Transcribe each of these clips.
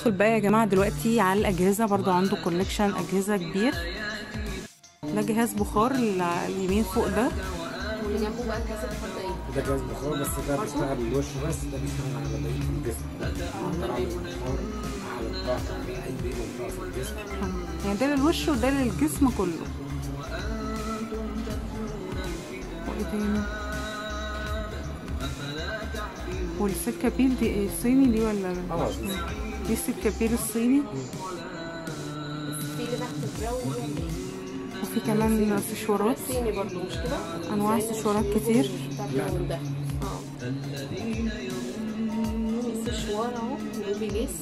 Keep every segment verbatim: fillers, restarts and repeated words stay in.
ندخل بقى يا جماعه دلوقتي على الاجهزه. برضو عنده كولكشن اجهزه كبير. ده جهاز بخار اليمين فوق ده، واللي جنبه بقى جهاز البخار ده ايه؟ ده جهاز بخار بس ده بيشتغل بالوش بس، ده بيشتغل على بقيه الجسم. على البخار على الظهر على اي منطقه في الجسم. يعني ده للوش وده للجسم كله. وايه تاني؟ والسكابيل دي ايه؟ صيني دي ولا؟ اه دي السكابيل الصيني. في اللي تحت البراون دي، وفي كمان سشوارات صيني برضه مش كده؟ انواع سشوارات كتير. لا ده اه في سشوار اهو بيبي ليس.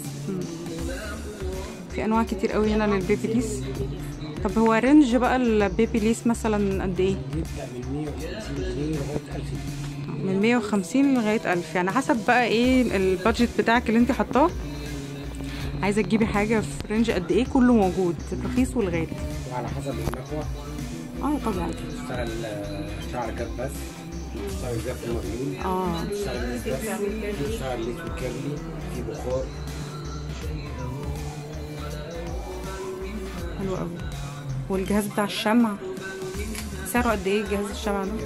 في انواع كتير قوي هنا للبيبي ليس. طب هو رينج بقى البيبي ليس مثلا قد ايه؟ من مية وخمسين لغايه ألف، يعني حسب بقى ايه البادجت بتاعك اللي انت حطاه. عايزه تجيبي حاجه في رينج قد ايه؟ كله موجود، الرخيص والغالي. وعلى حسب المكوى. اه طبعا. بتشتغل شعر جاب بس، بتشتغل جاب مغلول، اه بتشتغل ليس بس، بتشتغل ليس وكيرلي، في بخار. حلو قوي. والجهاز بتاع الشمع سعره قد ايه جهاز الشمع ده؟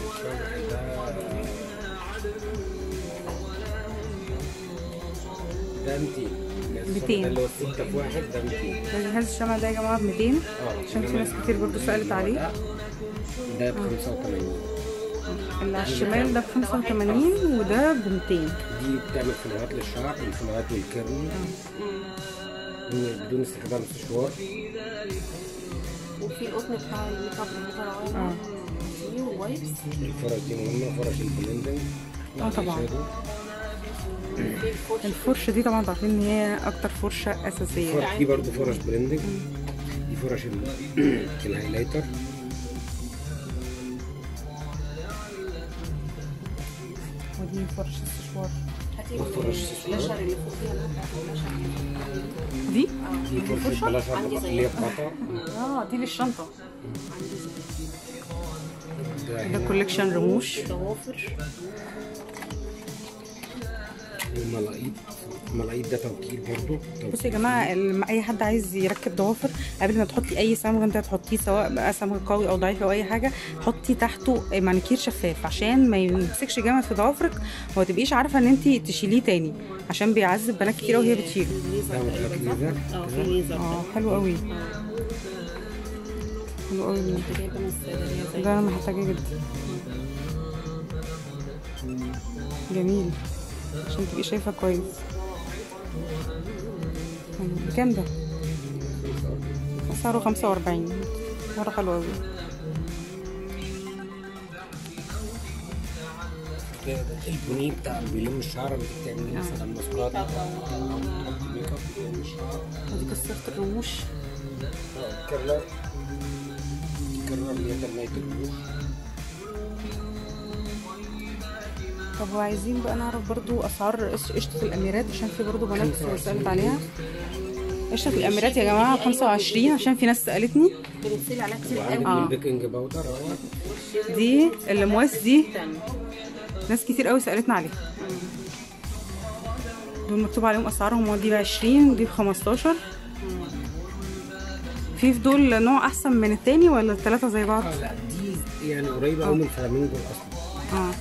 ده ميتين. ميتين. ده اللي هو ستة في واحد، ده ميتين. ده جهاز الشمع ده يا جماعه ب ميتين. عشان في ناس كتير برضه سألت عليه. ده ب خمسة وتمانين. اللي على الشمال ده ب خمسة وتمانين وده ب ميتين. دي بتعمل فلوهات للشعر، الفلوهات والكيرلي بدون استخدام سشوار. وفي القطن بتاع الميك اب المفرغ اه دي ووايبس. الفرش دي مهمه، فرش البلندنج. اه طبعا. الفرشه دي طبعا عارفين ان هي اكتر فرشه اساسيه. الفرش دي برضو فرش بلندنج. دي فرش الهايلايتر. ودي فرش السشوار. فرش البلاشر اللي فوق دي دي؟ دي فرشه البلاشر اللي هي بقطع. اه دي للشنطه. ده كولكشن رموش. ضوافر وملاقيط. الملاقيط ده توكيل برضو. بصوا يا جماعه اي حد عايز يركب ضوافر قبل ما تحطي اي صمغ انت هتحطيه، سواء بقى صمغ قوي او ضعيف او اي حاجه، حطي تحته مانيكير شفاف عشان ما يمسكش جامد في ضوافرك وما تبقيش عارفه ان انت تشيليه تاني، عشان بيعذب بنات كتير وهي بتشيله. اه في ليزر. اه حلو قوي. حلو قوي. ده انا محتاجاه جدا. جميل عشان تبقي شايفه كويس. بكام ده؟ سعره خمسة وأربعين. سعره حلو قوي. البني بتاع بيلم الشعر اللي بتعملي مثلا ماسكات تحطي ميك اب بيلم الشعر. ودي كسرت الرموش. كرلر. كرلر اللي هي تنمية الرموش. طب وعايزين بقى نعرف برضو اسعار قشطه الاميرات، عشان في برضو بنات سالت عليها. قشطه الاميرات يا جماعه خمسة وعشرين، عشان في ناس سالتني. بنغسل عليها كتير قوي. اه البيكنج باودر اهو. دي المواس دي ناس كتير قوي سالتنا عليها. دول مكتوب عليهم اسعارهم، ودي ب عشرين ودي ب خمستاشر. في في دول نوع احسن من التاني ولا الثلاثه زي بعض؟ اه لا دي يعني قريبه قوي من الفلامينجو الاصلي. اه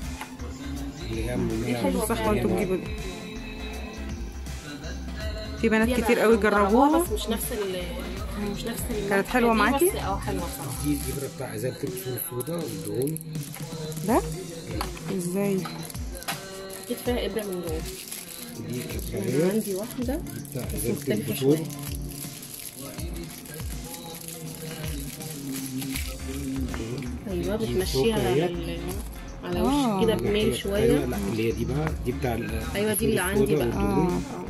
دي حلوه صح. وانتوا بتجيبوا دي في بنات كتير قوي جربوها بس مش نفس ال مش نفس ال كانت حلوه معاكي؟ اه حلوه بصراحه. دي الابره بتاع ازاله الدهون السوداء والدهون. ده ازاي؟ اكيد فيها ابره من جوه. دي انا عندي واحده بس مختلفه شويه. ايوه بتمشيها على على وشك كده بميل شويه. لا اللي هي دي بقى دي بتاع ايوه دي اللي عندي بقى. اه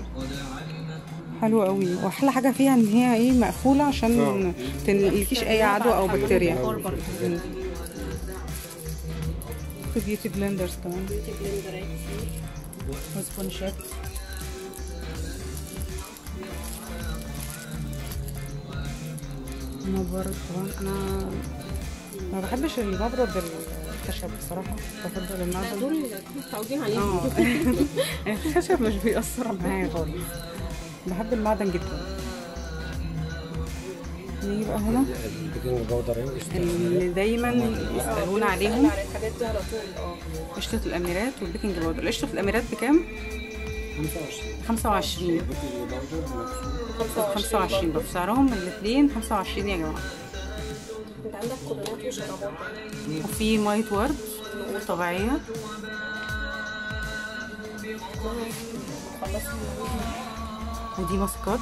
حلوه قوي. واحلى حاجه فيها ان هي ايه مقفوله عشان ما تنقلكيش اي عدوى او بكتيريا. في بيوتي بلندرز كمان. بيوتي بلندر وسبونشات. مبرد طبعا. انا ما بحبش المبرد الخشب بصراحه، بفضل المعدن. دول متعودين عليهم. اه الخشب مش بيأثر معايا خالص. بحب المعدن جدا. نيجي بقى هنا البيكنج باودر اللي دايما يسالونا عليهم، على الحاجات دي على طول. اه قشطه الاميرات والبيكنج باودر. قشطه الاميرات بكام؟ خمسة وعشرين. البيكنج باودر نفسه خمسة وعشرين بس سعرهم الاثنين خمسة وعشرين يا جماعه. انت عندك كوبونات وشرابات. وفي ميه ورد طبيعيه. ودي ماسكات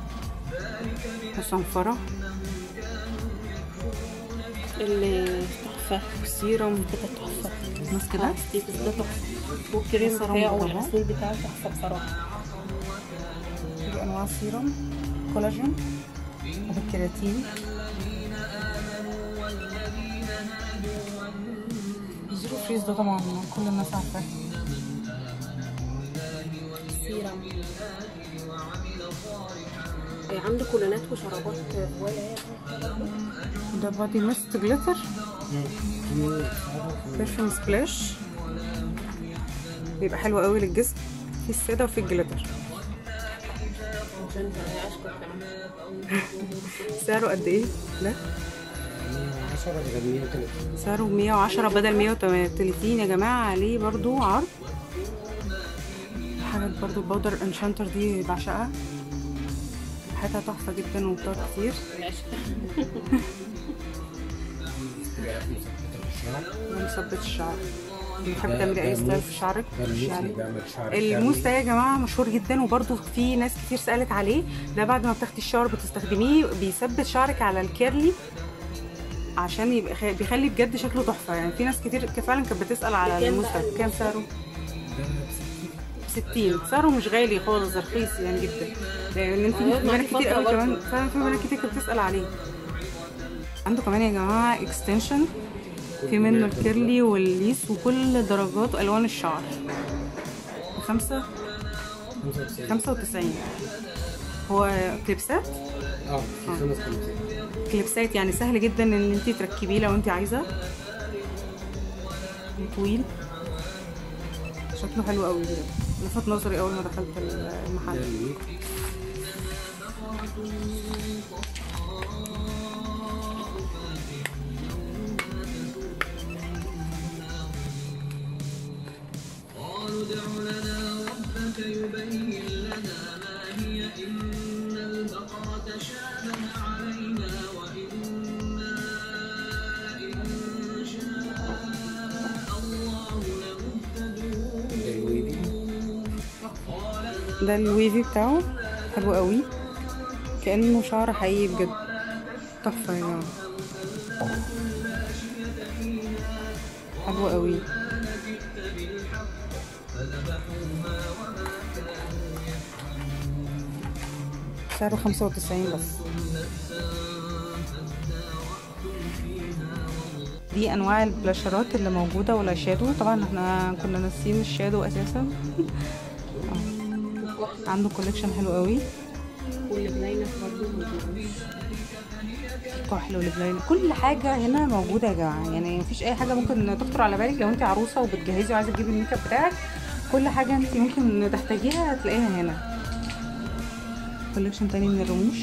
مصنفره اللي تحفه، سيرم كده تحفه. ماسك ده ستيكس ده تحفه، والكريم بتاعه والغسول بتاعه تحفه بصراحه. دي انواع السيرم، كولاجين وبالكيراتين. زيرو فريز ده طبعا كل الناس عارفاه. سيرم عنده كولونات وشرابات فوالا. ده بادي ميست جليتر برفيوم سبلاش، بيبقى حلو قوي للجسم، في الساده وفي الجليتر. سعره قد ايه؟ لا عشرة بدل مية وتلاتين. سعره مية وعشرة بدل مية وتلاتين يا جماعه. عليه برضو عرض. حاجات برضو الباودر انشانتر دي بعشقها، حاجاتها تحفه جدا وبتقعد كتير. ومثبت الشعر، بتحبي تعملي اي ستايل في شعرك؟ الموس ده يا جماعه مشهور جدا، وبرده في ناس كتير سالت عليه. ده بعد ما بتاخدي الشاور بتستخدميه، بيثبت شعرك على الكيرلي عشان يبقى بيخلي بجد شكله تحفه. يعني في ناس كتير فعلا كانت بتسال على الموس ده. كام سعره؟ ستين. سعره مش غالي خالص، رخيص يعني جدا، لان انت في بنات كتير قوي كمان فعلا، في بنات كتير كانت بتسال عليه. عنده كمان يا جماعه اكستنشن، في منه الكيرلي والليس وكل درجات والوان الشعر. خمسة خمسة وتسعين. هو كليبسات؟ اه في خمس كليبسات. كليبسات يعني سهل جدا ان انت تركبيه لو انت عايزه. طويل، شكله حلو قوي، لفت نظري اول ما دخلت المحل. ده الويفي بتاعه حلو قوي، كأنه شعر حقيقي بجد، تحفة يا جماعة، حلو قوي. سعره خمسة وتسعين بس. دي انواع البلاشرات اللي موجوده والاشادو. طبعا احنا كنا ناسيين الشادو اساسا. عنده كوليكشن حلو قوي، والبلاينر برضه كحل والبلاينر، كل حاجه هنا موجوده يا جماعه. يعني مفيش اي حاجه ممكن تخطر على بالك لو انت عروسه وبتجهزي وعايزه تجيبي الميك اب بتاعك. كل حاجه انت ممكن تحتاجيها هتلاقيها هنا. كوليكشن تاني من الرموش.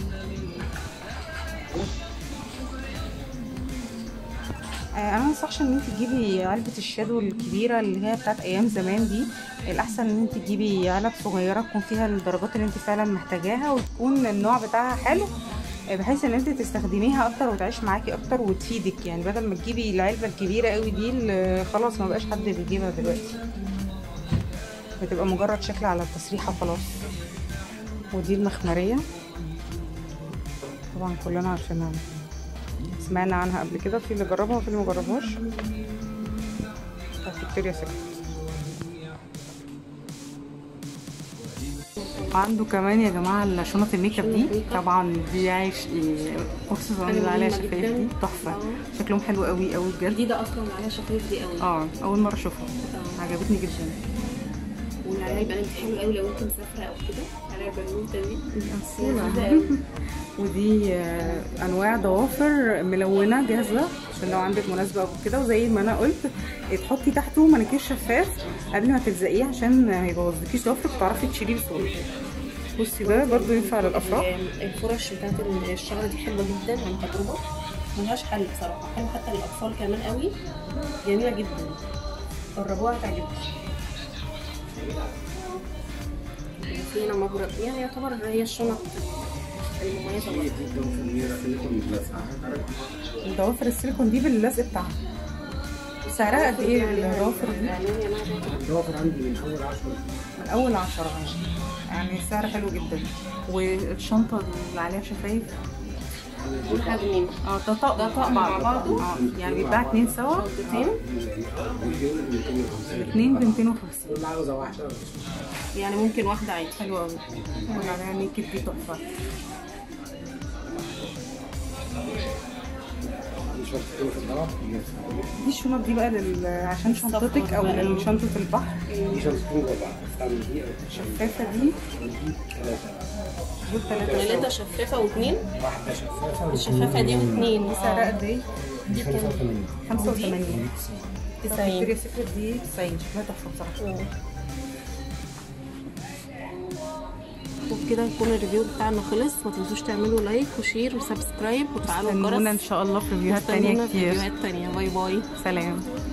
انا ما انصحش ان انت تجيبي علبه الشادو الكبيره اللي هي بتاعت ايام زمان دي. الاحسن ان انت تجيبي علب صغيره تكون فيها الدرجات اللي انت فعلا محتاجاها، وتكون النوع بتاعها حلو بحيث ان انت تستخدميها اكتر وتعيش معاكي اكتر وتفيدك. يعني بدل ما تجيبي العلبه الكبيره قوي دي اللي خلاص ما بقاش حد بيجيبها دلوقتي، بتبقى مجرد شكل على التسريحه خلاص. ودي المخمريه طبعا كلنا عارفينها، سمعنا عنها قبل كده، في اللي جربها وفي اللي مجربهاش. بتاعت فيكتوريا سيكريت. عنده كمان يا جماعه شنط الميك اب دي، طبعا دي عايش خصوصا اللي عليها شفايف دي تحفه، شكلهم حلو قوي قوي بجد. دي ده اصلا اللي عليها شفايف دي قوي. اه اول مره اشوفها، عجبتني جدا. واللي عليها البنات حلو قوي لو انت مسافره او كده، عليها البنوته دي. ودي انواع ضوافر ملونه جاهزه عشان لو عندك مناسبه او كده. وزي ما انا قلت تحطي تحته مانيكير شفاف قبل ما تلزقيه عشان ما يبوظلكيش ضوافرك وتعرفي تشيليه بسهوله. بصي ده برضو ينفع للافراح. الفرش بتاعت الشعر دي حلوه جدا عن تجربه، ملهاش حل بصراحه، حلوه حتى للاطفال كمان قوي، جميله جدا، جربوها هتعجبكم. في هنا مبرد، يعني يعتبر هي الشنط المميزه هي برضه. دي الضوافر السيليكون اللزقة. الضوافر السيليكون دي باللزق بتاعها سعرها قد ايه الضوافر دي؟ الضوافر عندي من اول عشرة. من اول عشرة يعني سعر حلو جدا. والشنطه اللي عليها شفايف دول حجمين، اه ده طقم ده طقم مع بعضه، اه يعني بيتباع اتنين سوا، شنطتين الاثنين ب ميتين وخمسين. اللي عاوزة واحدة يعني ممكن واحده عادي. حلوه قوي، قول عليها نيكد دي تحفه. دي شنطتين في الضوافر. دي الشنط دي بقى لل... عشان شنطتك او لشنطه البحر. دي شنطتين جوا بعض، استعمل دي أو الشفافه دي دي ثلاثة. دول ثلاثه ثلاثه شفافه واثنين، واحدة شفافة الشفافه دي واثنين. دي سعرها قد ايه؟ دي خمسة وثمانين. خمسة وثمانين. تسعين. فيكتوريا سيكريت دي تسعين، شكلها تحفه بصراحه. وبكده يكون الريفيو بتاعنا خلص. ما تنسوش تعملوا لايك وشير وسبسكرايب وتفعلوا استنونا ان الجرس. شاء الله في فيديوهات تانية استنونا في كتير. فيديوهات تانية. باي باي. سلام.